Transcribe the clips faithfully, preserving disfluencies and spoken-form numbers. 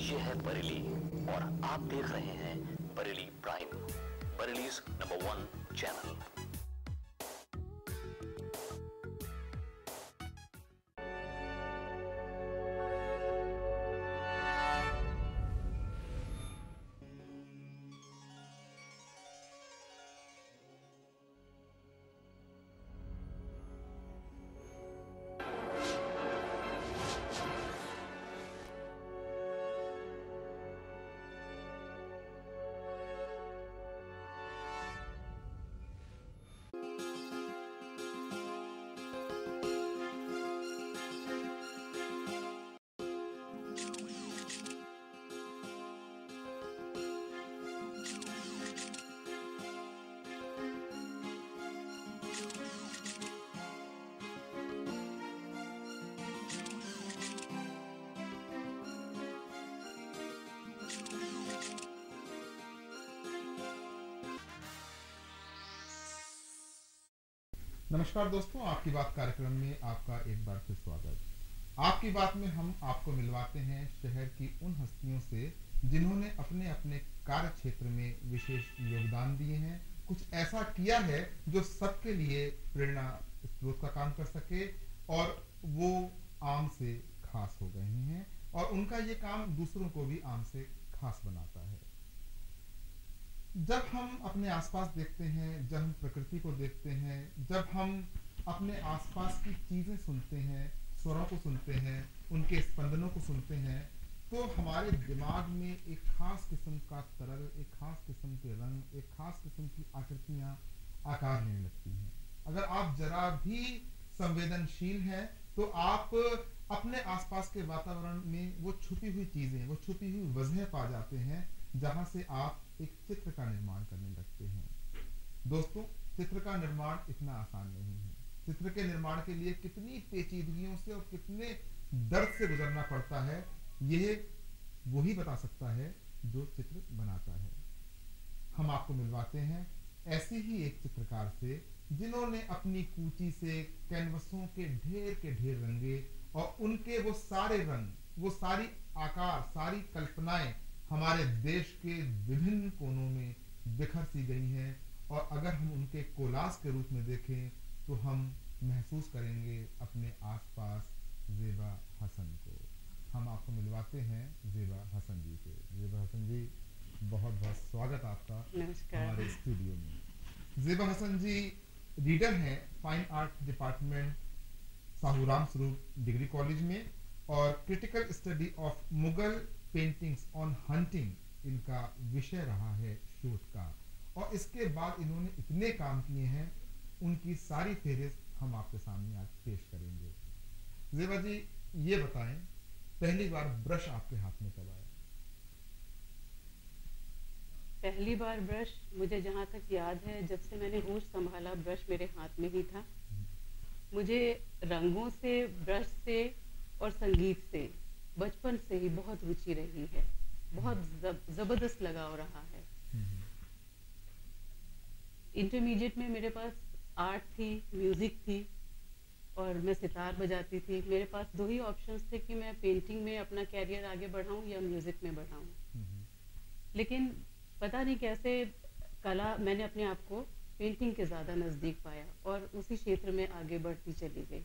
ये है बरेली और आप देख रहे हैं Bareilly prime, Bareilly's number one channel. नमस्कार दोस्तों, आपकी बात कार्यक्रम में आपका एक बार फिर स्वागत। आपकी बात में हम आपको मिलवाते हैं शहर की उन हस्तियों से जिन्होंने अपने अपने कार्य क्षेत्र में विशेष योगदान दिए हैं, कुछ ऐसा किया है जो सबके लिए प्रेरणा स्रोत का काम कर सके और वो आम से खास हो गए हैं और उनका ये काम दूसरों को भी आम से खास बनाता है। जब हम अपने आसपास देखते हैं, जब हम प्रकृति को देखते हैं, जब हम अपने आसपास की चीज़ें सुनते हैं, स्वरों को सुनते हैं, उनके स्पंदनों को सुनते हैं, तो हमारे दिमाग में एक खास किस्म का तरल, एक खास किस्म के रंग, एक खास किस्म की आकृतियाँ आकार लेने लगती हैं। अगर आप जरा भी संवेदनशील हैं तो आप अपने आसपास के वातावरण में वो छुपी हुई चीज़ें, वो छुपी हुई वजह पा जाते हैं जहाँ से आप एक चित्र का निर्माण करने लगते हैं। दोस्तों, चित्र का निर्माण इतना आसान नहीं है। चित्र के निर्माण के लिए कितनी पेचीदगियों से और कितने दर्द से गुजरना पड़ता है, यह वही बता सकता है जो चित्र बनाता है। हम आपको मिलवाते हैं ऐसे ही एक चित्रकार से जिन्होंने अपनी कूची से कैनवसों के ढेर के ढेर रंगे और उनके वो सारे रंग, वो सारी आकार, सारी कल्पनाएं हमारे देश के विभिन्न कोनों में बिखर सी गई हैं और अगर हम उनके कोलाज के रूप में देखें तो हम महसूस करेंगे अपने आसपास ज़ेबा हसन को। हम आपको मिलवाते हैं ज़ेबा हसन जी से। ज़ेबा हसन जी, बहुत बहुत स्वागत आपका हमारे स्टूडियो में। ज़ेबा हसन जी रीडर हैं fine art department Sahuram Swaroop degree college में और critical study of Mughal paintings on hunting इनका विषय रहा है शोध का। और इसके बाद इन्होंने इतने काम किए हैं, उनकी सारी फेहरिस्त हम आपके सामने आज पेश करेंगे। ज़ेबा जी, ये बताएं, पहली बार ब्रश आपके हाथ में कब आया? पहली बार ब्रश मुझे जहाँ तक याद है, जब से मैंने होश संभाला ब्रश मेरे हाथ में ही था। मुझे रंगों से, ब्रश से और संगीत से बचपन से ही बहुत रुचि रही है, बहुत ज़बरदस्त लगाव रहा है। इंटरमीडिएट में मेरे पास आर्ट थी, म्यूज़िक थी और मैं सितार बजाती थी। मेरे पास दो ही ऑप्शंस थे कि मैं पेंटिंग में अपना कैरियर आगे बढ़ाऊं या म्यूज़िक में बढ़ाऊं। लेकिन पता नहीं कैसे कला, मैंने अपने आप को पेंटिंग के ज़्यादा नज़दीक पाया और उसी क्षेत्र में आगे बढ़ती चली गई।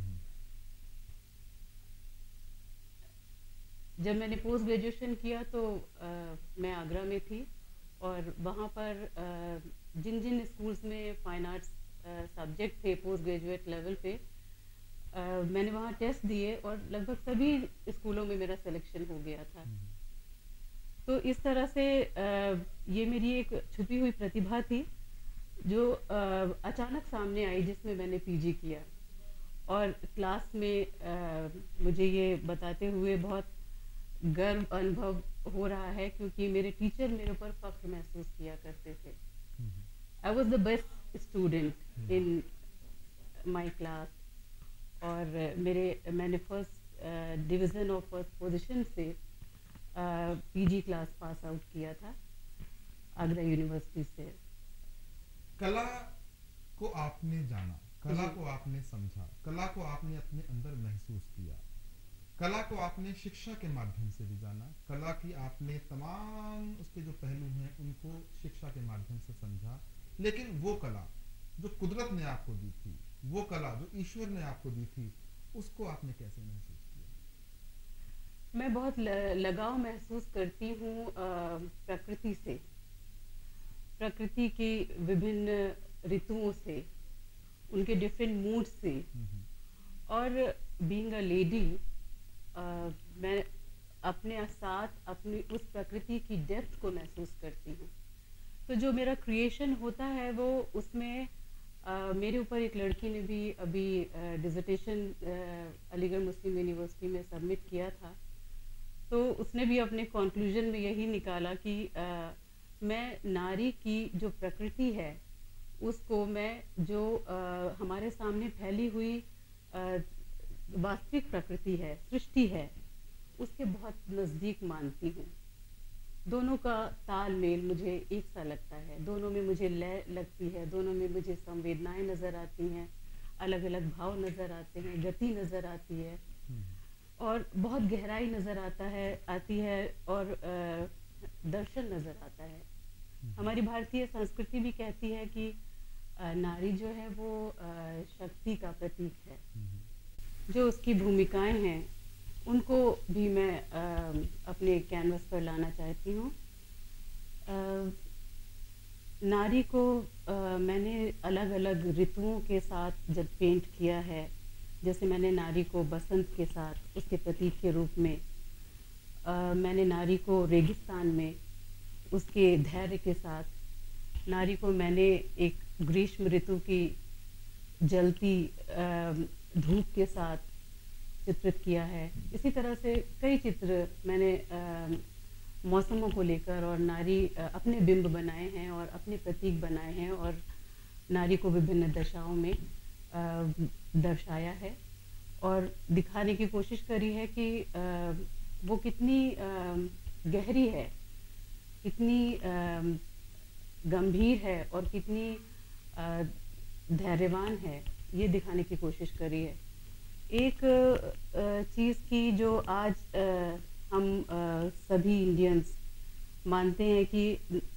जब मैंने पोस्ट ग्रेजुएशन किया तो आ, मैं आगरा में थी और वहाँ पर आ, जिन जिन स्कूल्स में फाइन आर्ट्स सब्जेक्ट थे पोस्ट ग्रेजुएट लेवल पे, आ, मैंने वहाँ टेस्ट दिए और लगभग सभी स्कूलों में मेरा सिलेक्शन हो गया था। तो इस तरह से आ, ये मेरी एक छुपी हुई प्रतिभा थी जो आ, अचानक सामने आई, जिसमें मैंने पीजी किया। और क्लास में आ, मुझे ये बताते हुए बहुत गर्व अनुभव हो रहा है क्योंकि मेरे टीचर मेरे ऊपर फख्र महसूस किया करते थे। I was the best student in my class और मेरे मैंने फर्स्ट डिवीज़न और फर्स्ट पोजीशन से पीजी क्लास पास आउट किया था आगरा यूनिवर्सिटी से। कला को आपने जाना, कला को आपने समझा, कला को आपने अपने अंदर महसूस किया, कला को आपने शिक्षा के माध्यम से भी जाना, कला की आपने तमाम उसके जो पहलू हैं उनको शिक्षा के माध्यम से समझा, लेकिन वो कला जो कुदरत ने आपको दी थी, वो कला जो ईश्वर ने आपको दी थी, उसको आपने कैसे महसूस किया? मैं बहुत लगाव महसूस करती हूँ प्रकृति से, प्रकृति की विभिन्न ऋतुओं से, उनके डिफरेंट मूड से। और बीइंग अ लेडी मैं अपने साथ अपनी उस प्रकृति की डेप्थ को महसूस करती हूँ। तो जो मेरा क्रिएशन होता है वो उसमें uh, मेरे ऊपर एक लड़की ने भी अभी dissertation uh, Aligarh Muslim university में सबमिट किया था, तो उसने भी अपने कंक्लूजन में यही निकाला कि uh, मैं नारी की जो प्रकृति है उसको मैं जो uh, हमारे सामने फैली हुई uh, वास्तविक प्रकृति है, सृष्टि है, उसके बहुत नज़दीक मानती हूँ। दोनों का तालमेल मुझे एक सा लगता है, दोनों में मुझे लय लगती है, दोनों में मुझे संवेदनाएं नज़र आती हैं, अलग अलग भाव नज़र आते हैं, गति नज़र आती है और बहुत गहराई नज़र आता है आती है और आ, दर्शन नज़र आता है। हमारी भारतीय संस्कृति भी कहती है कि आ, नारी जो है वो आ, शक्ति का प्रतीक है। जो उसकी भूमिकाएं हैं उनको भी मैं आ, अपने कैनवस पर लाना चाहती हूँ। नारी को आ, मैंने अलग अलग ऋतुओं के साथ जब पेंट किया है, जैसे मैंने नारी को बसंत के साथ उसके प्रतीक के रूप में, आ, मैंने नारी को रेगिस्तान में उसके धैर्य के साथ, नारी को मैंने एक ग्रीष्म ऋतु की जलती धूप के साथ चित्रित किया है। इसी तरह से कई चित्र मैंने आ, मौसमों को लेकर और नारी आ, अपने बिंब बनाए हैं और अपने प्रतीक बनाए हैं और नारी को विभिन्न दशाओं में आ, दर्शाया है और दिखाने की कोशिश करी है कि आ, वो कितनी आ, गहरी है, कितनी गंभीर है और कितनी धैर्यवान है, ये दिखाने की कोशिश करी है। एक चीज़ की जो आज हम सभी इंडियंस मानते हैं कि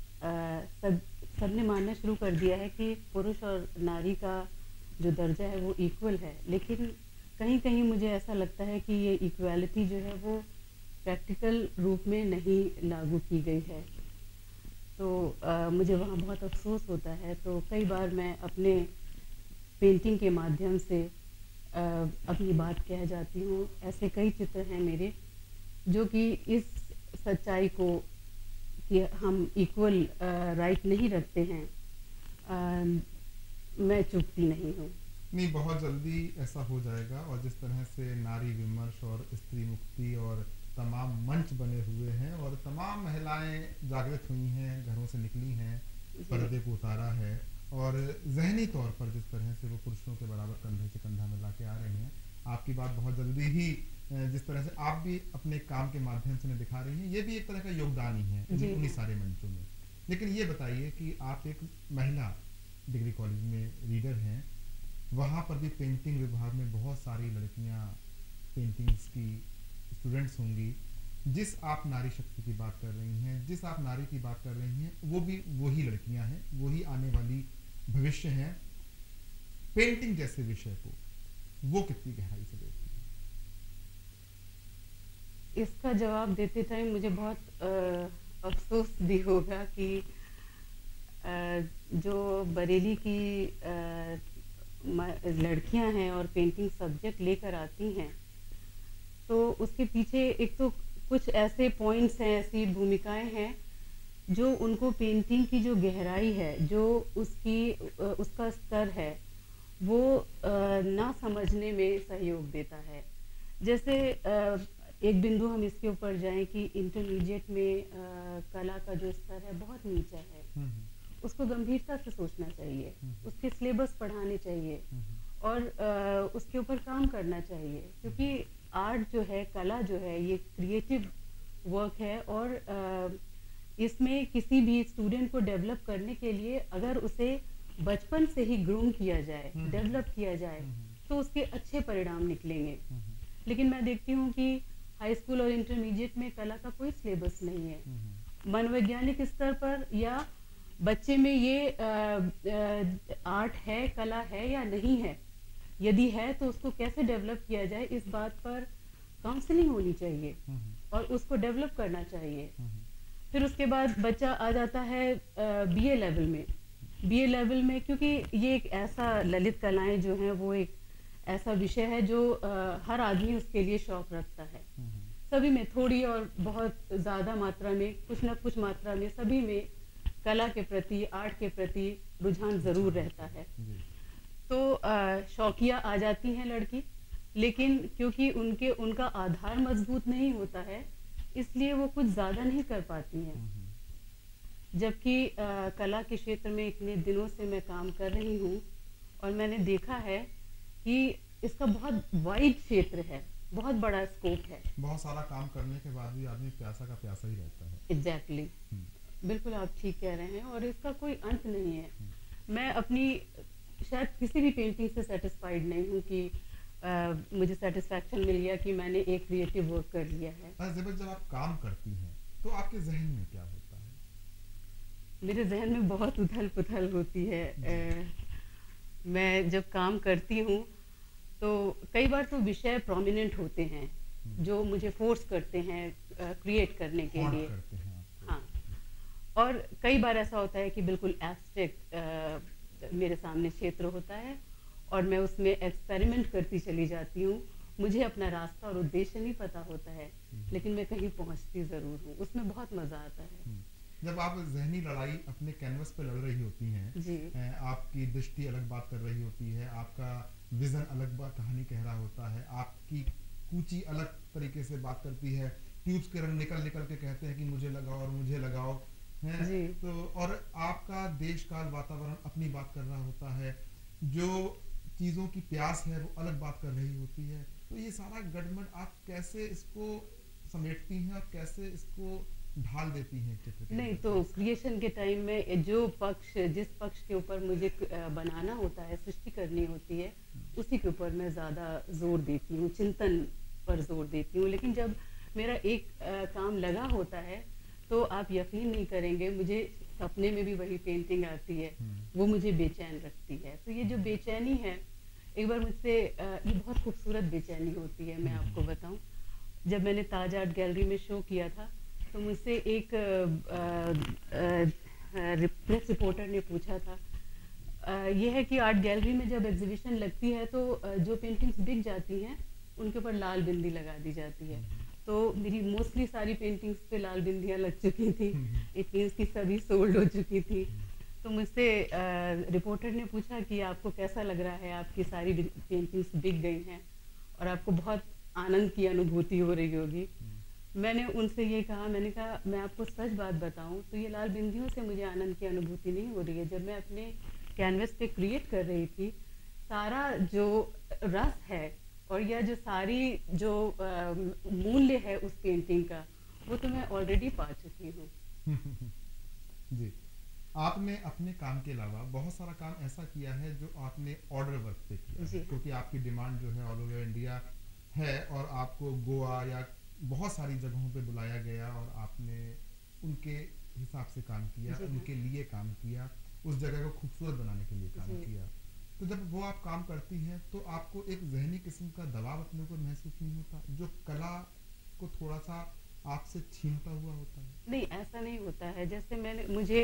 सब सबने मानना शुरू कर दिया है कि पुरुष और नारी का जो दर्जा है वो इक्वल है, लेकिन कहीं कहीं मुझे ऐसा लगता है कि ये इक्वालिटी जो है वो प्रैक्टिकल रूप में नहीं लागू की गई है। तो आ, मुझे वहाँ बहुत अफसोस होता है। तो कई बार मैं अपने पेंटिंग के माध्यम से आ, अपनी बात कह जाती हूँ। ऐसे कई चित्र हैं मेरे जो कि इस सच्चाई को कि हम इक्वल राइट नहीं रखते हैं, आ, मैं चुपती नहीं हूँ। नहीं, बहुत जल्दी ऐसा हो जाएगा। और जिस तरह से नारी विमर्श और स्त्री मुक्ति और तमाम मंच बने हुए हैं और तमाम महिलाएं जागृत हुई हैं, घरों से निकली हैं, पर्दे को उतारा है और जहनी तौर पर जिस तरह से वो पुरुषों के बराबर कंधे से कंधा मिला के आ रही हैं, आपकी बात बहुत जल्दी ही जिस तरह से आप भी अपने काम के माध्यम से दिखा रही हैं, ये भी एक तरह का योगदान ही है उन्हीं सारे मंचों में। लेकिन ये बताइए कि आप एक महिला डिग्री कॉलेज में रीडर हैं, वहाँ पर भी पेंटिंग विभाग में बहुत सारी लड़कियाँ पेंटिंग्स की स्टूडेंट्स होंगी। जिस आप नारी शक्ति की बात कर रही हैं, जिस आप नारी की बात कर रही हैं, वो भी वही लड़कियां हैं, वही आने वाली भविष्य हैं। पेंटिंग जैसे विषय को वो कितनी गहराई से देखती है? इसका जवाब देते टाइम मुझे बहुत आ, अफसोस भी होगा कि आ, जो बरेली की लड़कियां हैं और पेंटिंग सब्जेक्ट लेकर आती हैं, तो उसके पीछे एक तो कुछ ऐसे पॉइंट्स हैं, ऐसी भूमिकाएं हैं जो उनको पेंटिंग की जो गहराई है, जो उसकी उसका स्तर है, वो ना समझने में सहयोग देता है। जैसे एक बिंदु हम इसके ऊपर जाएं कि इंटरमीडिएट में कला का जो स्तर है बहुत नीचा है, उसको गंभीरता से सोचना चाहिए, उसके सिलेबस पढ़ाने चाहिए और उसके ऊपर काम करना चाहिए, क्योंकि आर्ट जो है, कला जो है, ये क्रिएटिव वर्क है और इसमें किसी भी स्टूडेंट को डेवलप करने के लिए अगर उसे बचपन से ही ग्रूम किया जाए, डेवलप किया जाए, तो उसके अच्छे परिणाम निकलेंगे। लेकिन मैं देखती हूँ कि हाई स्कूल और इंटरमीडिएट में कला का कोई सिलेबस नहीं है। मनोवैज्ञानिक स्तर पर या बच्चे में ये आ, आ, आर्ट है, कला है या नहीं है, यदि है तो उसको कैसे डेवलप किया जाए, इस बात पर काउंसलिंग होनी चाहिए और उसको डेवलप करना चाहिए। फिर उसके बाद बच्चा आ जाता है बीए लेवल में। बीए लेवल में क्योंकि ये एक ऐसा, ललित कलाएं जो हैं वो एक ऐसा विषय है जो आ, हर आदमी उसके लिए शौक रखता है। सभी में थोड़ी और बहुत ज़्यादा मात्रा में, कुछ ना कुछ मात्रा में सभी में कला के प्रति, आर्ट के प्रति रुझान ज़रूर रहता है। तो आ, शौकिया आ जाती हैं लड़की, लेकिन क्योंकि उनके उनका आधार मजबूत नहीं होता है, इसलिए वो कुछ ज़्यादा नहीं कर पाती हैं। जबकि कला के क्षेत्र में इतने दिनों से मैं काम कर रही हूँ और मैंने देखा है कि इसका बहुत वाइड क्षेत्र है, बहुत बड़ा स्कोप है। बहुत सारा काम करने के बाद भी आदमी प्यासा का प्यासा ही रहता है। Exactly exactly. बिल्कुल आप ठीक कह रहे हैं और इसका कोई अंत नहीं है। मैं अपनी शायद किसी भी पेंटिंग से सेटिस्फाइड नहीं हूँ कि आ, मुझे सेटिस्फैक्शन मिल गया कि मैंने एक क्रिएटिव वर्क कर लिया है। जब आप काम करती हैं तो आपके जहन में क्या होता है? मेरे जहन में बहुत उथल पुथल होती है। आ, मैं जब काम करती हूँ तो कई बार तो विषय प्रोमिनेंट होते हैं जो मुझे फोर्स करते हैं क्रिएट करने के लिए। हाँ, और कई बार ऐसा होता है कि बिल्कुल एब्स्ट्रैक्ट मेरे सामने क्षेत्र होता है और मैं उसमें एक्सपेरिमेंट करती चली जाती हूँ। मुझे अपना रास्ता और उद्देश्य नहीं पता होता है, लेकिन मैं कहीं पहुँचती ज़रूर हूँ, उसमें बहुत मज़ा आता है। जब आप जहनी लड़ाई अपने कैनवस पे लड़ रही होती हैं जी, आपकी दृष्टि अलग बात कर रही होती है, आपका विजन अलग बात कहानी कह रहा होता है, आपकी कूची अलग तरीके से बात करती है, ट्यूब्स के रंग निकल निकल के कहते हैं कि मुझे लगाओ और मुझे लगाओ है तो, और आपका देश काल वातावरण अपनी बात कर रहा होता है, जो चीज़ों की प्यास है वो अलग बात कर रही होती है। तो ये सारा गड़बड़ आप कैसे इसको समेटती हैं और कैसे इसको ढाल देती हैं चित्र के? नहीं तो क्रिएशन के टाइम में जो पक्ष, जिस पक्ष के ऊपर मुझे बनाना होता है, सृष्टि करनी होती है, उसी के ऊपर मैं ज़्यादा जोर देती हूँ, चिंतन पर जोर देती हूँ। लेकिन जब मेरा एक आ, काम लगा होता है तो आप यकीन नहीं करेंगे, मुझे सपने में भी वही पेंटिंग आती है, वो मुझे बेचैन रखती है। तो ये जो बेचैनी है, एक बार मुझसे ये बहुत खूबसूरत बेचैनी होती है, मैं आपको बताऊं। जब मैंने ताज आर्ट गैलरी में शो किया था तो मुझसे एक प्रेस रिपोर्टर ने पूछा था, यह है कि आर्ट गैलरी में जब एग्जीबिशन लगती है तो जो पेंटिंग्स बिक जाती हैं उनके ऊपर लाल बिंदी लगा दी जाती है। तो मेरी मोस्टली सारी पेंटिंग्स पे लाल बिंदियाँ लग चुकी थी, इट मीन्स कि सभी सोल्ड हो चुकी थी। तो मुझसे रिपोर्टर ने पूछा कि आपको कैसा लग रहा है, आपकी सारी पेंटिंग्स बिक गई हैं और आपको बहुत आनंद की अनुभूति हो रही होगी। मैंने उनसे ये कहा, मैंने कहा मैं आपको सच बात बताऊं तो ये लाल बिंदियों से मुझे आनंद की अनुभूति नहीं हो रही है। जब मैं अपने कैनवस पे क्रिएट कर रही थी, सारा जो रस है और यह जो सारी जो मूल्य है उस पेंटिंग का, वो तो मैं ऑलरेडी पा चुकी हूँ। जी, आपने अपने काम के अलावा बहुत सारा काम ऐसा किया है जो आपने ऑर्डर वर्क पे किया है, क्योंकि आपकी डिमांड जो है ऑल ओवर इंडिया है और आपको गोवा या बहुत सारी जगहों पे बुलाया गया और आपने उनके हिसाब से काम किया, उनके लिए काम किया, उस जगह को खूबसूरत बनाने के लिए काम किया। तो जब वो आप काम करती हैं तो आपको एक जहनी किस्म का दबाव अपने ऊपर महसूस नहीं होता जो कला को थोड़ा सा आपसे छीनता हुआ होता है? नहीं, ऐसा नहीं होता है। जैसे मैंने मुझे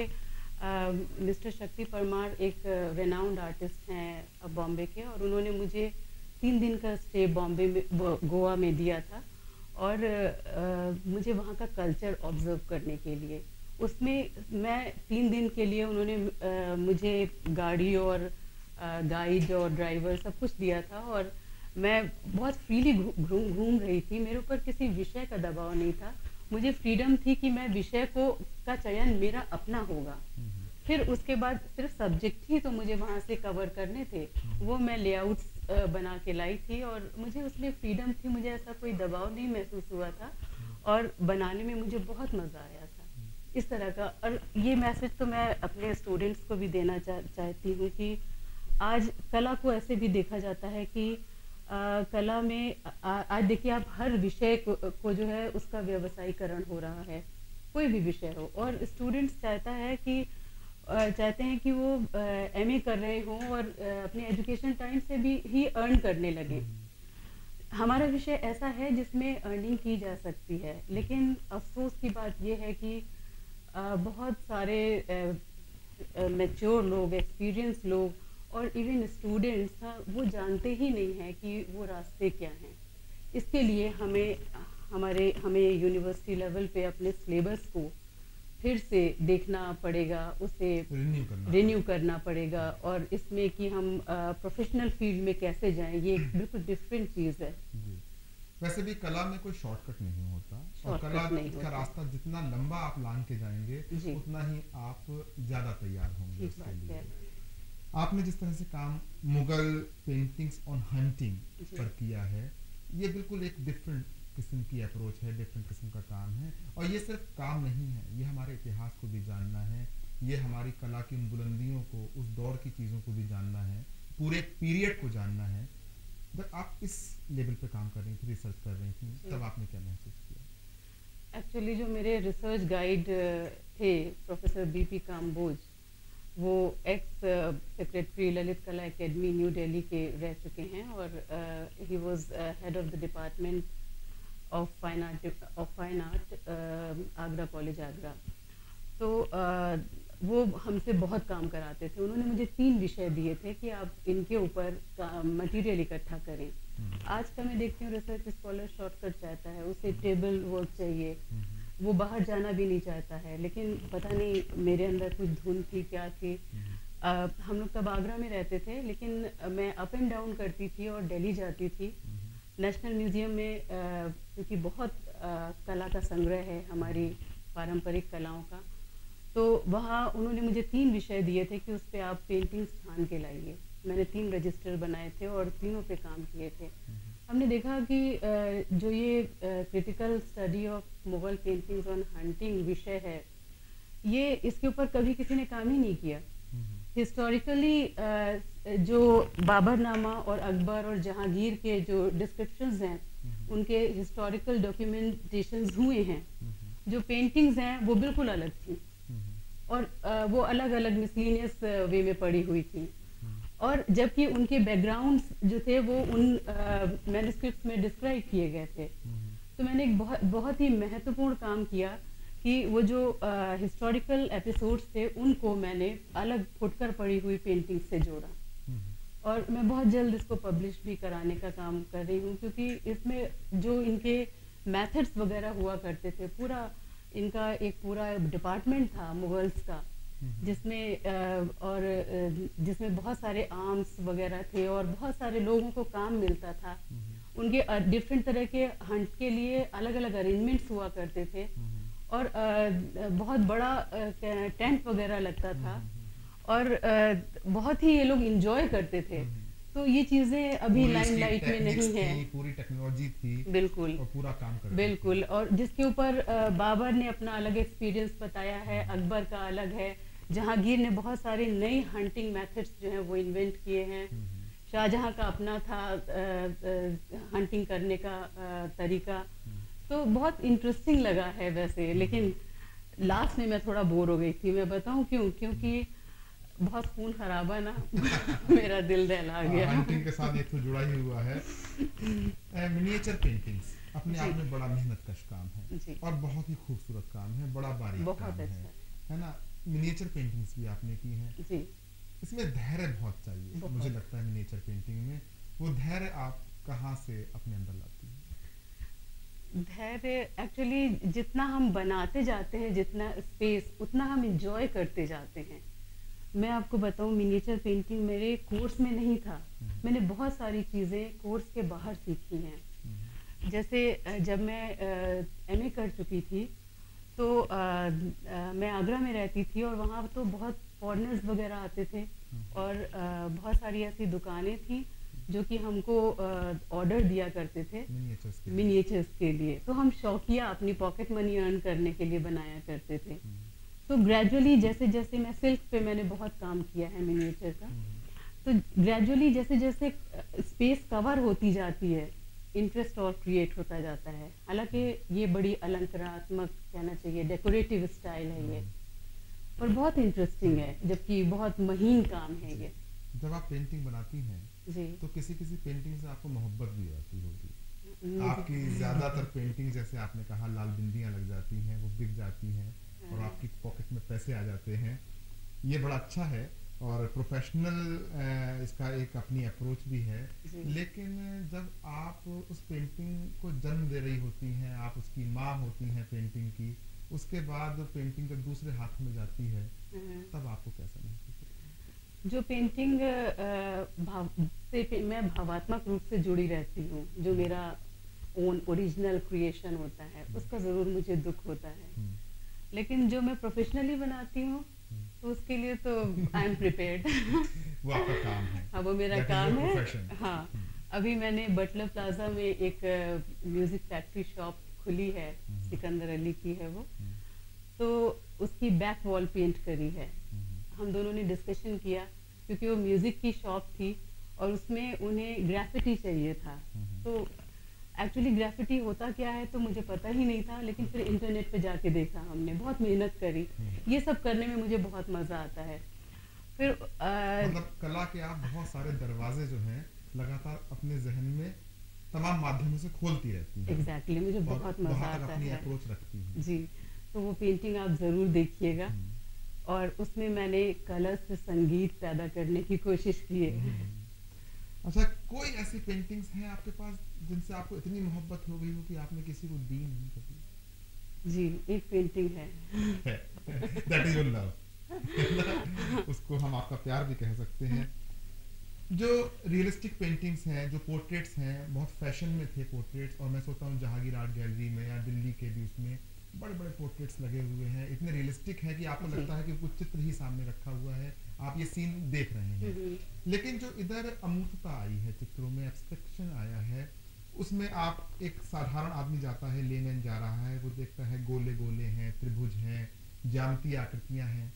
मिस्टर शक्ति परमार एक रेनाउंड आर्टिस्ट हैं बॉम्बे के, और उन्होंने मुझे तीन दिन का स्टे बॉम्बे में, गोवा में दिया था और आ, मुझे वहाँ का कल्चर ऑब्जर्व करने के लिए। उसमें मैं तीन दिन के लिए उन्होंने आ, मुझे गाड़ी और गाइड और ड्राइवर सब कुछ दिया था और मैं बहुत फ्रीली घूम घूम रही थी। मेरे ऊपर किसी विषय का दबाव नहीं था, मुझे फ्रीडम थी कि मैं विषय को का चयन मेरा अपना होगा। फिर उसके बाद सिर्फ सब्जेक्ट ही तो मुझे वहाँ से कवर करने थे, वो मैं लेआउट्स बना के लाई थी और मुझे उसमें फ्रीडम थी, मुझे ऐसा कोई दबाव नहीं महसूस हुआ था और बनाने में मुझे बहुत मज़ा आया था इस तरह का। और ये मैसेज तो मैं अपने स्टूडेंट्स को भी देना चा, चाहती हूँ कि आज कला को ऐसे भी देखा जाता है कि आ, कला में आ, आज देखिए आप हर विषय को, को जो है उसका व्यवसायीकरण हो रहा है, कोई भी विषय हो, और स्टूडेंट्स चाहता है कि आ, चाहते हैं कि वो एमए कर रहे हों और आ, अपने एजुकेशन टाइम से भी ही अर्न करने लगे। हमारा विषय ऐसा है जिसमें अर्निंग की जा सकती है, लेकिन अफसोस की बात यह है कि आ, बहुत सारे मैच्योर लोग, एक्सपीरियंस लोग और इवन स्टूडेंट्स था वो जानते ही नहीं हैं कि वो रास्ते क्या हैं। इसके लिए हमें हमारे हमें यूनिवर्सिटी लेवल पे अपने सिलेबस को फिर से देखना पड़ेगा, उसे रिन्यू करना रिन्यू करना पड़ेगा, और इसमें कि हम प्रोफेशनल फील्ड में कैसे जाएं, ये एक बिल्कुल डिफरेंट चीज़ है। जी। वैसे भी कला में कोई शॉर्टकट नहीं होता, और शॉर्टकट कला नहीं का होता। रास्ता जितना लंबा आप लांग के जाएंगे जी। उतना ही आप ज़्यादा तैयार होंगे ठीक उसके बात लिए। है। आपने जिस तरह से काम मुगल पेंटिंग्स ऑन हंटिंग जी। पर किया है, ये बिल्कुल एक डिफरेंट किस्म की अप्रोच है, डिफरेंट किस्म का काम है। और ये सिर्फ काम नहीं है, ये हमारे इतिहास को भी जानना है, ये हमारी कला की उन बुलंदियों को, उस दौर की चीज़ों को भी जानना है, पूरे पीरियड को जानना है। जब आप इस लेवल पे काम कर रही थी, रिसर्च कर रही थी, तब आपने क्या महसूस किया? एक्चुअली जो मेरे रिसर्च गाइड थे प्रोफेसर बीपी काम्बोज, वो एक्स सेक्रेटरी ललित कला एकेडमी न्यू दिल्ली के रह चुके हैं, और he was head of the department of fine art of fine art Agra college Agra. तो uh, वो हमसे बहुत काम कराते थे। उन्होंने मुझे तीन विषय दिए थे कि आप इनके ऊपर मटेरियल इकट्ठा करें। आज का मैं देखती हूँ रिसर्च स्कॉलर शॉर्टकट चाहता है, उसे टेबल वर्क चाहिए, वो बाहर जाना भी नहीं चाहता है। लेकिन पता नहीं मेरे अंदर कुछ धुन थी, क्या थी। आ, हम लोग तब आगरा में रहते थे, लेकिन मैं अप एंड डाउन करती थी और दिल्ली जाती थी। नेशनल म्यूजियम में क्योंकि बहुत आ, कला का संग्रह है हमारी पारंपरिक कलाओं का, तो वहाँ उन्होंने मुझे तीन विषय दिए थे कि उस पर आप पेंटिंग्स छान के लाइए। मैंने तीन रजिस्टर बनाए थे और तीनों पे काम किए थे। हमने देखा कि जो ये critical study of Mughal paintings on hunting विषय है, ये इसके ऊपर कभी किसी ने काम ही नहीं किया। हिस्टोरिकली जो बाबरनामा और अकबर और जहांगीर के जो डिस्क्रिप्शंस हैं, उनके हिस्टोरिकल डॉक्यूमेंटेशंस हुए हैं। जो पेंटिंग्स हैं वो बिल्कुल अलग थी, और वो अलग अलग मिसलिनियस वे में पड़ी हुई थी, और जबकि उनके बैकग्राउंड्स जो थे वो उन मैन्युस्क्रिप्ट्स में डिस्क्राइब किए गए थे। तो मैंने एक बहुत बहुत ही महत्वपूर्ण काम किया कि वो जो हिस्टोरिकल एपिसोड्स थे उनको मैंने अलग फुटकर पड़ी हुई पेंटिंग से जोड़ा, और मैं बहुत जल्द इसको पब्लिश भी कराने का काम कर रही हूँ, क्योंकि इसमें जो इनके मेथड्स वगैरह हुआ करते थे, पूरा इनका एक पूरा डिपार्टमेंट था मुगल्स का, जिसमें और जिसमें बहुत सारे आर्म्स वगैरह थे और बहुत सारे लोगों को काम मिलता था। उनके डिफरेंट तरह के हंट के लिए अलग अलग अरेंजमेंट्स हुआ करते थे, और बहुत बड़ा टेंट वगैरह लगता था, और बहुत ही ये लोग इंजॉय करते थे। तो ये चीजें अभी लाइमलाइट में नहीं है। पूरी टेक्नोलॉजी थी, बिल्कुल, और पूरा काम करते बिल्कुल, और जिसके ऊपर बाबर ने अपना अलग एक्सपीरियंस बताया है, अकबर का अलग है, जहांगीर ने बहुत सारे नई हंटिंग मेथड्स जो हैं वो इन्वेंट किए हैं, शाहजहां का अपना था हंटिंग करने का आ, तरीका। तो बहुत इंटरेस्टिंग लगा है वैसे, लेकिन लास्ट में मैं थोड़ा बोर हो गई थी। मैं बताऊं क्यों? क्योंकि बहुत खून खराबा ना मेरा दिल दहला गया। हंटिंग के साथ ये तो जुड़ा ही हुआ है। मिनिएचर पेंटिंग्स अपने आप में बड़ा मेहनत कश काम है, और बहुत ही खूबसूरत काम है, बड़ा बारीक बहुत काम अच्छा है, है ना। मिनिएचर पेंटिंग्स भी आपने की हैं जी। इसमें धैर्य बहुत चाहिए, बहुत। मुझे लगता है मिनिएचर पेंटिंग में। वो धैर्य आप कहाँ से अपने अंदर लाती हैं? धैर्य एक्चुअली जितना हम बनाते जाते हैं, जितना स्पेस, उतना हम इंजॉय करते जाते हैं। मैं आपको बताऊं, मिनिएचर पेंटिंग मेरे कोर्स में नहीं था। मैंने बहुत सारी चीज़ें कोर्स के बाहर सीखी हैं। जैसे जब मैं एमए कर चुकी थी तो आ, आ, मैं आगरा में रहती थी, और वहाँ तो बहुत फॉरेनर्स वगैरह आते थे, और आ, बहुत सारी ऐसी दुकानें थी जो कि हमको ऑर्डर दिया करते थे मिनिएचर्स के लिए। तो हम शौकिया अपनी पॉकेट मनी अर्न करने के लिए बनाया करते थे। तो ग्रेजुअली जैसे जैसे मैं सिल्क पे मैंने बहुत काम किया है मिनिएचर का, तो ग्रेजुअली जैसे जैसे स्पेस कवर होती जाती है, इंटरेस्ट और क्रिएट होता जाता है। हालांकि ये बड़ी अलंकारात्मक कहना चाहिए, डेकोरेटिव स्टाइल है ये, और बहुत इंटरेस्टिंग है, जबकि बहुत महीन काम है ये। जब आप पेंटिंग बनाती हैं जी। तो किसी किसी पेंटिंग से आपको मोहब्बत भी आती होगी। मुझे- आपकी ज्यादातर पेंटिंग, जैसे आपने कहा, लाल बिंदियां लग जाती हैं, वो बिक जाती हैं और हाँ। आपकी पॉकेट में पैसे आ जाते हैं। ये बड़ा अच्छा है और प्रोफेशनल इसका एक अपनी अप्रोच भी है। जी। लेकिन जब आप उस पेंटिंग को जन्म दे रही होती हैं, आप उसकी माँ होती हैं पेंटिंग की, उसके बाद पेंटिंग जब दूसरे हाथ में जाती है हाँ। तब आपको कैसा महसूस होता है? जो पेंटिंग अ, भाव से पे- मैं भावात्मक रूप से जुड़ी रहती हूँ, जो मेरा ओन ओरिजिनल क्रिएशन होता है, उसका ज़रूर मुझे दुख होता है। हम्म, लेकिन जो मैं प्रोफेशनली बनाती हूँ, तो उसके लिए तो आई एम प्रिपेयर्ड। वो आपका काम है। हाँ, वो मेरा That is काम your है। profession. हाँ, हम्म, अभी मैंने बटलर प्लाजा में एक म्यूजिक फैक्ट्री शॉप खुली है, हम्म। सिकंदर अली की है वो। हम्म, तो उसकी बैक वॉल पेंट करी है। हम्म, हम दोनों ने डिस्कशन किया, क्योंकि वो म्यूजिक की शॉप थी और उसमें उन्हें ग्राफिटी चाहिए था। हम्म। तो एक्चुअली ग्राफिटी होता क्या है तो मुझे पता ही नहीं था, लेकिन फिर इंटरनेट पे जाके देखा, हमने बहुत मेहनत करी। ये सब करने में मुझे बहुत मजा आता है। फिर अ, मतलब कला के आप बहुत सारे दरवाजे जो हैं लगातार अपने जहन में तमाम माध्यमों से खोलती रहती हैं। एग्जैक्टली मुझे और बहुत मजा वहाँ तक आता अपनी है। अप्रोच रखती हैं। जी, तो वो पेंटिंग आप ज़रूर देखिएगा। हम्म, और उसमें मैंने कलर से संगीत पैदा करने की कोशिश की है। हम्म। अच्छा, कोई ऐसी पेंटिंग्स हैं आपके पास जिनसे आपको इतनी मोहब्बत हो गई हो कि आपने किसी को दी नहीं कभी? जी, एक पेंटिंग है। That is your love. उसको हम आपका प्यार भी कह सकते हैं। जो रियलिस्टिक पेंटिंग्स हैं, जो पोर्ट्रेट्स हैं, बहुत फैशन में थे पोर्ट्रेट्स, और मैं सोचता हूँ जहांगीर आर्ट गैलरी में या दिल्ली के भी उसमें बड़े बड़े पोर्ट्रेट्स लगे हुए हैं, इतने रियलिस्टिक है कि आपको जी। लगता है कि कुछ चित्र ही सामने रखा हुआ है, आप ये सीन देख रहे हैं। हम्म, लेकिन जो इधर अमूर्तता आई है चित्रों में, एब्स्ट्रक्शन आया है, उसमें आप एक साधारण आदमी जाता है, लेमैन जा रहा है, वो देखता है गोले गोले हैं, त्रिभुज हैं, ज्यामितीय आकृतियां हैं।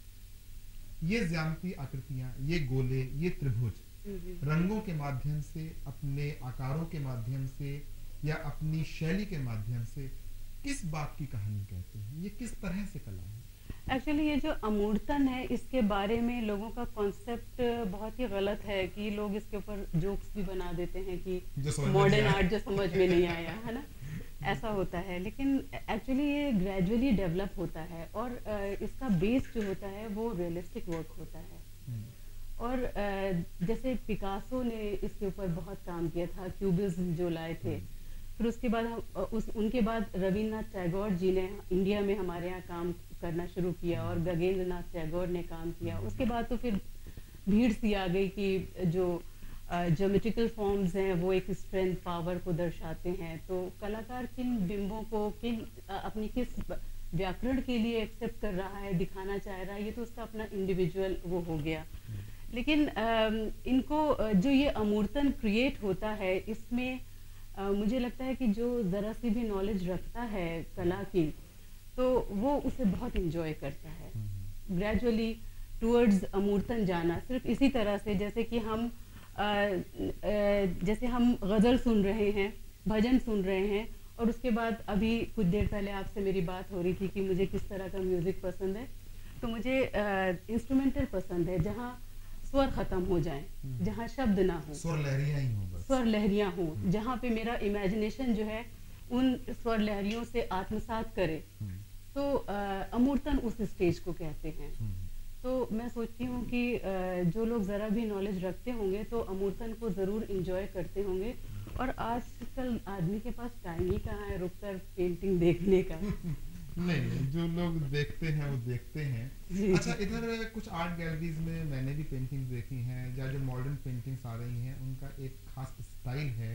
ये ज्यामितीय आकृतियां, ये गोले, ये त्रिभुज हम्म। रंगों के माध्यम से, अपने आकारों के माध्यम से या अपनी शैली के माध्यम से किस बात की कहानी कहते हैं? ये किस तरह से कला है? एक्चुअली ये जो अमूर्तन है, इसके बारे में लोगों का कॉन्सेप्ट बहुत ही गलत है कि लोग इसके ऊपर जोक्स भी बना देते हैं कि जो समझ में मॉडर्न नहीं आया। आर्ट जो समझ में नहीं आया है ना, ऐसा होता है। लेकिन एक्चुअली ये ग्रेजुअली डेवलप होता है, और अ, इसका बेस जो होता है वो रियलिस्टिक वर्क होता है। हम्म, और अ, जैसे पिकासो ने इसके ऊपर बहुत काम किया था, क्यूबिज्म जो लाए थे। फिर उसके बाद हम अ, उस उनके बाद रविन्द्रनाथ टैगोर जी ने इंडिया में हमारे यहाँ काम करना शुरू किया, और गगनेंद्र नाथ टैगोर ने काम किया। उसके बाद तो फिर भीड़ सी आ गई कि जो ज्योमेट्रिकल फॉर्म्स हैं वो एक स्ट्रेंथ पावर को दर्शाते हैं, तो कलाकार किन बिंबों को किन अ, अपनी किस व्याकरण के लिए एक्सेप्ट कर रहा है, दिखाना चाह रहा है, ये तो उसका अपना इंडिविजुअल वो हो गया। लेकिन अम, इनको अ, जो ये अमूर्तन क्रिएट होता है, इसमें अ, मुझे लगता है कि जो ज़रा सी भी नॉलेज रखता है कला की, तो वो उसे बहुत इंजॉय करता है। ग्रेजुअली टूवर्ड्स अमूर्तन जाना, सिर्फ इसी तरह से जैसे कि हम अ, अ, जैसे हम गज़ल सुन रहे हैं, भजन सुन रहे हैं, और उसके बाद अभी कुछ देर पहले आपसे मेरी बात हो रही थी कि मुझे किस तरह का म्यूज़िक पसंद है। तो मुझे इंस्ट्रूमेंटल पसंद है, जहाँ स्वर ख़त्म हो जाए, जहाँ शब्द ना हो, स्वर लहरियां ही हों बस। स्वर लहरियाँ हों, जहाँ पे मेरा इमेजिनेशन जो है उन स्वर लहरियों से आत्मसात करे, हम्म, तो अ, अमूर्तन उस स्टेज को कहते हैं। हम्म, तो मैं सोचती हूँ कि अ, जो लोग ज़रा भी नॉलेज रखते होंगे तो अमूर्तन को ज़रूर इंजॉय करते होंगे। और आजकल आदमी के पास टाइम ही कहाँ है रुक कर पेंटिंग देखने का। नहीं नहीं, जो लोग देखते हैं वो देखते हैं। जी। अच्छा, इधर कुछ आर्ट गैलरीज में मैंने भी पेंटिंग्स देखी हैं, या जो मॉडर्न पेंटिंग्स आ रही हैं, उनका एक खास स्टाइल है।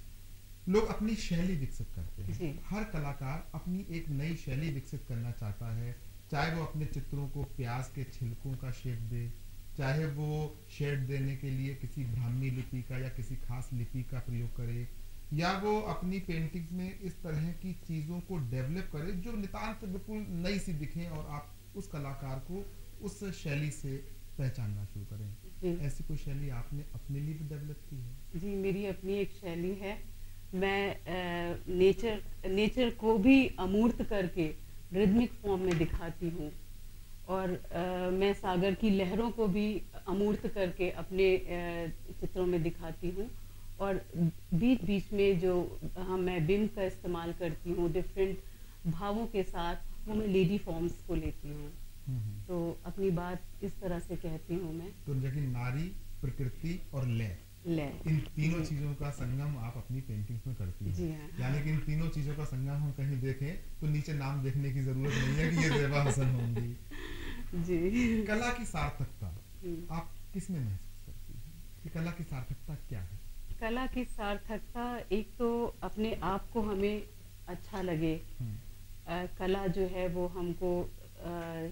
लोग अपनी शैली विकसित करते हैं। जी। हर कलाकार अपनी एक नई शैली विकसित करना चाहता है, चाहे वो अपने चित्रों को प्याज के छिलकों का शेप दे, चाहे वो शेड देने के लिए किसी ब्राह्मी लिपि का या किसी खास लिपि का प्रयोग करे, या वो अपनी पेंटिंग्स में इस तरह की चीज़ों को डेवलप करे जो नितांत बिल्कुल नई सी दिखें और आप उस कलाकार को उस शैली से पहचानना शुरू करें। जी ऐसी कोई शैली आपने अपने लिए भी डेवलप की है? जी मेरी अपनी एक शैली है। मैं नेचर नेचर को भी अमूर्त करके रिदमिक फॉर्म में दिखाती हूँ, और अ, मैं सागर की लहरों को भी अमूर्त करके अपने अ, चित्रों में दिखाती हूँ। और बीच बीच में जो हम मैं बिम्ब का इस्तेमाल करती हूँ डिफरेंट भावों के साथ, वो मैं लेडी फॉर्म्स को लेती हूँ। हम्म, हम्म। तो अपनी बात इस तरह से कहती हूँ मैं। तो लेकिन नारी, प्रकृति और लय, ले इन तीनों जी चीजों का संगम आप अपनी पेंटिंग्स में करती हैं। जी हाँ। यानी कि इन तीनों चीजों का संगम हम कहीं देखें तो नीचे नाम देखने की जरूरत नहीं है कि ये ज़ेबा हसन होंगी। जी कला की सार्थकता हम्म। आप किस में महसूस करती हैं कि कला की सार्थकता क्या है? कला की सार्थकता एक तो अपने आप को हमें अच्छा लगे, हम्म, अ, कला जो है वो हमको अ,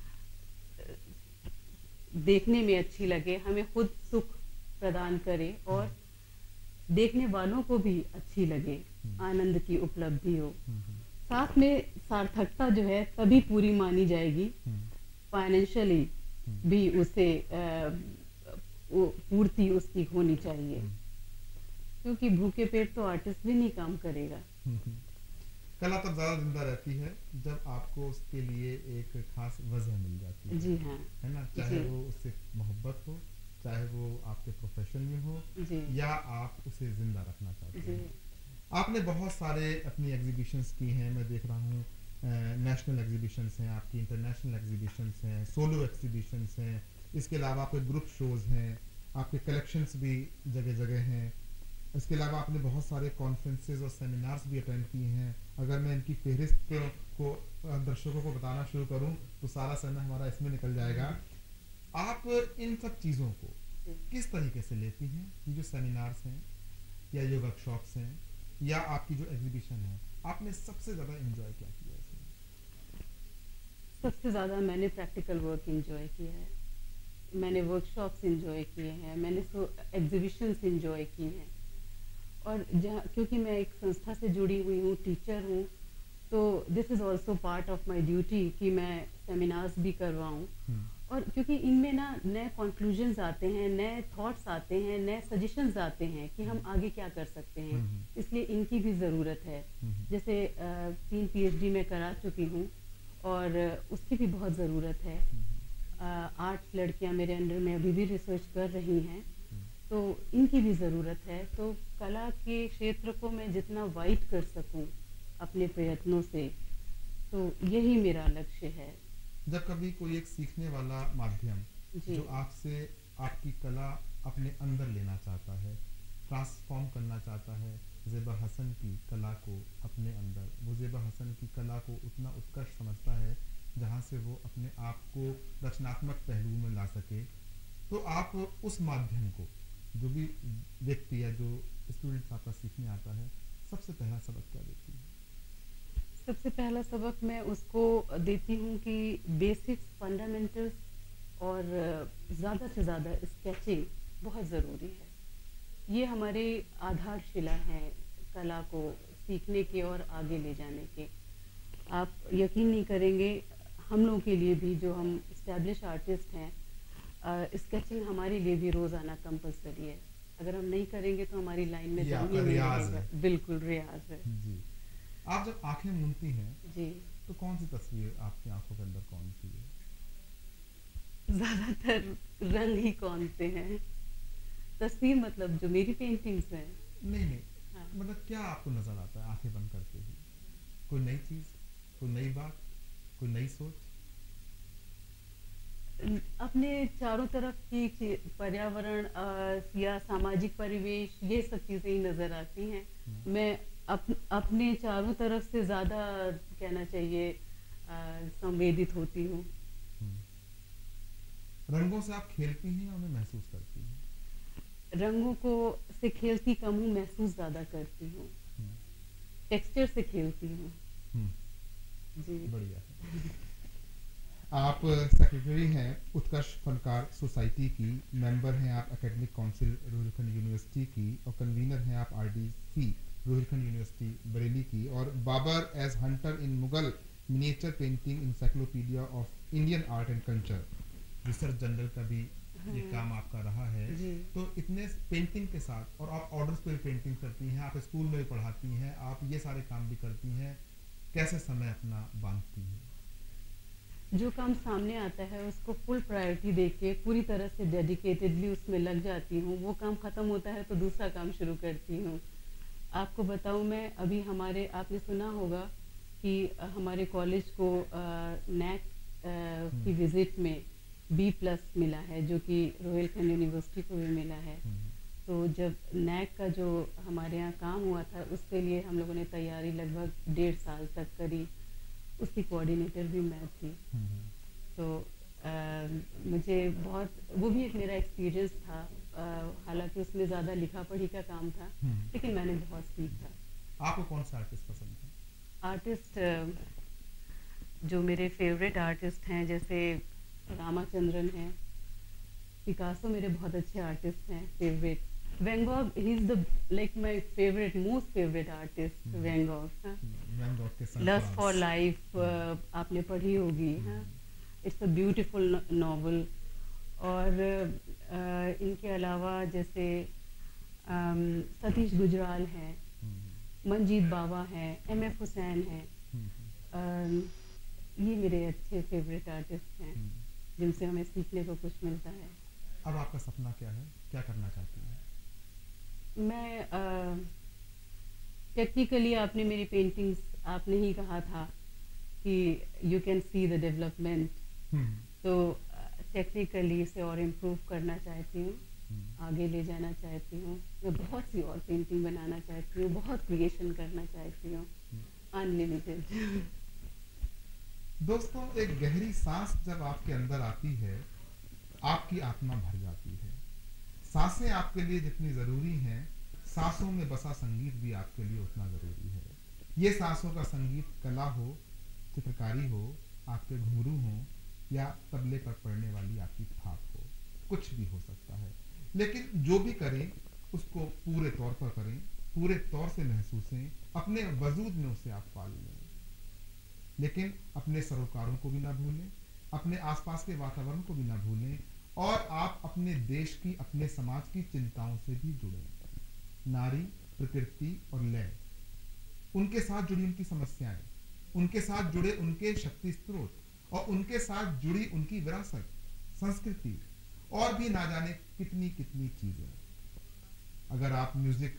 देखने में अच्छी लगे, हमें खुद सुख प्रदान करे और देखने वालों को भी अच्छी लगे, हम्म। आनंद की उपलब्धि हो। हम्म, हम्म, साथ में सार्थकता जो है तभी पूरी मानी जाएगी, हम्म, फाइनेंशियली हम्म, भी उसे अ, वो पूर्ति उसकी होनी चाहिए, हम्म, क्योंकि भूखे पेट तो आर्टिस्ट भी नहीं काम करेगा। हम्म, हम्म। कला तब ज्यादा जिंदा रहती है जब आपको उसके लिए एक खास वजह मिल जाती है, जी हाँ है ना? चाहे जी वो उससे मोहब्बत हो, चाहे वो आपके प्रोफेशन में हो, जी या आप उसे जिंदा रखना चाहते जी हैं। आपने बहुत सारे अपनी एग्जीबिशंस की हैं, मैं देख रहा हूँ। नेशनल एग्जीबिशंस हैं आपकी, इंटरनेशनल एग्जीबिशंस हैं, सोलो एग्जीबिशंस हैं, इसके अलावा आपके ग्रुप शोज हैं, आपके कलेक्शंस भी जगह जगह हैं। इसके अलावा आपने बहुत सारे कॉन्फ्रेंसेज और सेमिनार्स भी अटेंड किए हैं। अगर मैं इनकी फहरिस्त को अ, दर्शकों को बताना शुरू करूं तो सारा समय हमारा इसमें निकल जाएगा। आप इन सब चीज़ों को किस तरीके से लेती हैं? ये जो सेमिनार्स हैं या ये वर्कशॉप्स हैं या आपकी जो एग्जीबिशन है, आपने सबसे ज़्यादा एंजॉय क्या किया इसमें? सबसे ज़्यादा मैंने प्रैक्टिकल वर्क एंजॉय किया है, मैंने वर्कशॉप्स एंजॉय किए हैं, मैंने सो एग्जीबिशंस एंजॉय किए हैं। और जहाँ, क्योंकि मैं एक संस्था से जुड़ी हुई हूँ, टीचर हूँ, तो this is also part of my duty कि मैं सेमिनार्स भी करवाऊँ। हम्म, और क्योंकि इनमें ना नए कंक्लूजन्स आते हैं, नए थॉट्स आते हैं, नए सजेशंस आते हैं कि हम आगे क्या कर सकते हैं, हम्म, इसलिए इनकी भी ज़रूरत है। हम्म, जैसे अ, तीन पीएचडी मैं करा चुकी हूँ और उसकी भी बहुत ज़रूरत है। हम्म, आठ लड़कियाँ मेरे अंडर में अभी भी रिसर्च कर रही हैं, हम्म, तो इनकी भी ज़रूरत है। तो कला के क्षेत्र को मैं जितना वाइड कर सकूं अपने प्रयत्नों से, तो यही मेरा लक्ष्य है। जब कभी कोई एक सीखने वाला माध्यम जी जो आपसे आपकी कला अपने अंदर लेना चाहता है, ट्रांसफॉर्म करना चाहता है ज़ेबा हसन की कला को अपने अंदर, वो ज़ेबा हसन की कला को उतना उत्कर्ष समझता है जहाँ से वो अपने आप को रचनात्मक पहलू में ला सके, तो आप उस माध्यम को, जो भी व्यक्ति या जो स्टूडेंट आपका सीखने आता है, सबसे पहला सबक क्या देती है? सबसे पहला सबक मैं उसको देती हूँ कि बेसिक्स, फंडामेंटल्स और ज़्यादा से ज़्यादा स्केचिंग बहुत ज़रूरी है। ये हमारे आधारशिला हैं कला को सीखने के और आगे ले जाने के। आप यकीन नहीं करेंगे, हम लोगों के लिए भी जो हम इस्टेब्लिश आर्टिस्ट हैं, स्केचिंग हमारे लिए भी रोज़ाना कंपलसरी है। अगर हम नहीं करेंगे तो हमारी लाइन में ये दम ही आपका नहीं रियाज रहेगा। है। बिल्कुल रियाज है जी। आप जब आंखें मूंदती हैं जी। तो कौन सी तस्वीर आपकी आंखों के अंदर कौन सी है? ज़्यादातर रंग ही कौन से हैं। तस्वीर मतलब जो मेरी पेंटिंग्स हैं। नहीं नहीं, हाँ। मतलब क्या आपको नजर आता है आंखें बंद करते ही? कोई नई चीज, कोई नई बात, कोई नई सोच? अपने चारों तरफ की ची- पर्यावरण अ, या सामाजिक परिवेश, ये सब चीज़ें ही नज़र आती हैं। हम्म, मैं अप, अपने चारों तरफ से ज़्यादा कहना चाहिए अ, संवेदित होती हूँ। हम्म। रंगों से आप खेलती हैं या उन्हें महसूस करती हैं? रंगों को से खेलती कम हूँ, महसूस ज़्यादा करती हूँ। हम्म, टेक्सचर से खेलती हूँ। हम्म, जी बढ़िया है। आप सेक्रेटरी हैं उत्कर्ष फनकार सोसाइटी की, मेंबर हैं आप एकेडमिक काउंसिल रोहिलखंड यूनिवर्सिटी की, और कन्वीनर हैं आप आरडीसी रोहिलखंड यूनिवर्सिटी बरेली की, और Babur as hunter in Mughal miniature painting encyclopedia of Indian art and culture. Research journal का भी ये हाँ। काम आपका रहा है। जी। तो इतने पेंटिंग के साथ, और आप ऑर्डर्स पे भी पेंटिंग करती हैं, आप स्कूल में भी पढ़ाती हैं, आप ये सारे काम भी करती हैं, कैसे समय अपना बांधती हैं? जो काम सामने आता है उसको फुल प्रायोरिटी देके पूरी तरह से डेडिकेटेडली उसमें लग जाती हूँ। वो काम ख़त्म होता है तो दूसरा काम शुरू करती हूँ। आपको बताऊँ, मैं अभी हमारे, आपने सुना होगा कि अ, हमारे कॉलेज को नैक की विज़िट में बी प्लस मिला है, जो कि रोहिलखंड यूनिवर्सिटी को भी मिला है। तो जब नैक का जो हमारे यहाँ काम हुआ था उसके लिए हम लोगों ने तैयारी लगभग डेढ़ साल तक करी। उसकी कोऑर्डिनेटर भी मैं थी। तो अ, मुझे बहुत, वो भी एक मेरा एक्सपीरियंस था। अ, हालांकि उसमें ज़्यादा लिखा पढ़ी का काम था, लेकिन मैंने बहुत सीखा। आपको कौन सा आर्टिस्ट पसंद है? आर्टिस्ट, जो मेरे फेवरेट आर्टिस्ट हैं, जैसे रामाचंद्रन हैं, पिकासो मेरे बहुत अच्छे आर्टिस्ट हैं favourite. Van Gogh, he is the like my favourite, most favourite artist Van Gogh. Van Gogh के लस्ट फॉर सनफ्लावर्स। लाइफ आपने पढ़ी होगी। हाँ, इट्स अ ब्यूटीफुल नॉवल। और अ, इनके अलावा जैसे अम, सतीश गुजराल हैं, मंजीत बावा हैं, एम एफ हुसैन हैं। अम, ये मेरे अच्छे फेवरेट आर्टिस्ट हैं जिनसे हमें सीखने को कुछ मिलता है। अब आपका सपना क्या है, क्या करना चाहती हैं? मैं टेक्निकली, आपने मेरी पेंटिंग्स, आपने ही कहा था कि you can see the development. तो टेक्निकली इसे और इम्प्रूव करना चाहती हूँ, आगे ले जाना चाहती हूँ। मैं बहुत सी और पेंटिंग बनाना चाहती हूँ, बहुत क्रिएशन करना चाहती हूँ, अनलिमिटेड। दोस्तों, एक गहरी सांस जब आपके अंदर आती है, आपकी आत्मा भर जाती है। सांसें आपके लिए जितनी ज़रूरी हैं, सांसों में बसा संगीत भी आपके लिए उतना ज़रूरी है। ये सांसों का संगीत कला हो, चित्रकारी हो, आपके घुंघरू हो, या तबले पर पड़ने वाली आपकी थाप हो, कुछ भी हो सकता है। लेकिन जो भी करें उसको पूरे तौर पर करें, पूरे तौर से महसूसें, अपने वजूद में उसे आप पाल लें। लेकिन अपने सरोकारों को भी ना भूलें, अपने आसपास के वातावरण को भी ना भूलें, और आप अपने देश की, अपने समाज की चिंताओं से भी जुड़ें। नारी, प्रकृति और लय, उनके साथ जुड़ी उनकी समस्याएं, उनके साथ जुड़े उनके शक्ति स्रोत, और उनके साथ जुड़ी उनकी विरासत, संस्कृति, और भी ना जाने कितनी कितनी चीजें। अगर आप म्यूजिक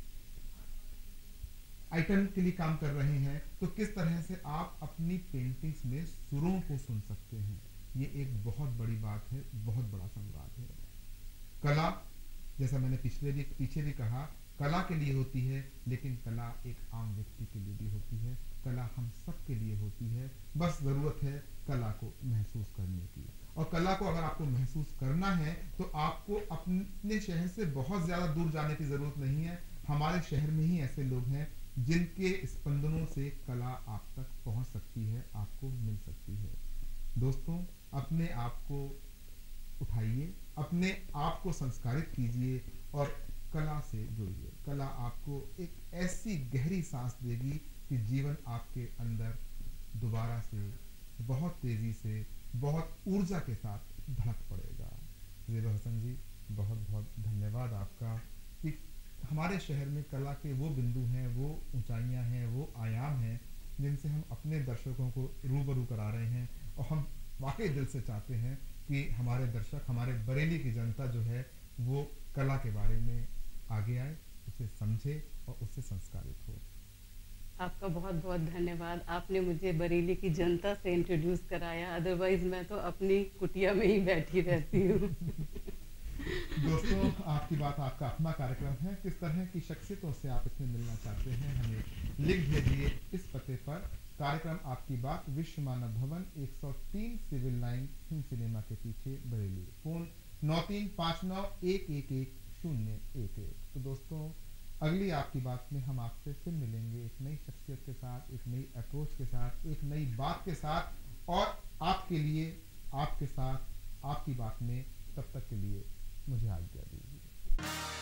आइटम के लिए काम कर रहे हैं तो किस तरह से आप अपनी पेंटिंग्स में सुरों को सुन सकते हैं, ये एक बहुत बड़ी बात है, बहुत बड़ा संवाद है। कला, जैसा मैंने पिछले भी पीछे भी कहा, कला के लिए होती है, लेकिन कला एक आम व्यक्ति के लिए भी होती है। कला हम सब के लिए होती है, बस ज़रूरत है कला को महसूस करने की। और कला को अगर आपको महसूस करना है तो आपको अपने शहर से बहुत ज़्यादा दूर जाने की ज़रूरत नहीं है। हमारे शहर में ही ऐसे लोग हैं जिनके स्पंदनों से कला आप तक पहुंच सकती है, आपको मिल सकती है। दोस्तों, अपने आप को उठाइए, अपने आप को संस्कारित कीजिए और कला से जुड़िए। कला आपको एक ऐसी गहरी सांस देगी कि जीवन आपके अंदर दोबारा से, बहुत तेजी से, बहुत ऊर्जा के साथ धड़क पड़ेगा। ज़ेबा हसन जी, बहुत बहुत धन्यवाद आपका कि हमारे शहर में कला के वो बिंदु हैं, वो ऊंचाइयां हैं, वो आयाम हैं जिनसे हम अपने दर्शकों को रूबरू करा रहे हैं। और हम वाकई दिल से चाहते हैं कि हमारे दर्शक, हमारे बरेली की जनता जो है, वो कला के बारे में आगे आए, उसे समझे और उससे संस्कारित हो। आपका बहुत बहुत धन्यवाद। आपने मुझे बरेली की जनता से इंट्रोड्यूस कराया, अदरवाइज मैं तो अपनी कुटिया में ही बैठी रहती हूँ। दोस्तों, आपकी बात आपका अपना कार्यक्रम है। किस तरह की शख्सियतों से आप इसमें मिलना चाहते हैं, हमें लिख भेजिए इस पते पर। कार्यक्रम आपकी बात, विश्व मानव भवन, एक सौ तीन सिविल लाइन, हिंद सिनेमा के पीछे, बरेली। फोन नौ तीन पाँच नौ एक एक एक शून्य एक एक। तो दोस्तों, अगली आपकी बात में हम आपसे फिर मिलेंगे एक नई शख्सियत के साथ, एक नई अप्रोच के साथ, एक नई बात के साथ, और आपके लिए, आपके साथ, आपकी बात में। तब तक के लिए मुझे आज्ञा दीजिए।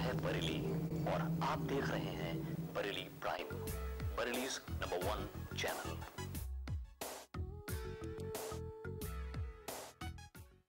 है बरेली और आप देख रहे हैं Bareilly prime, Bareilly's number one channel.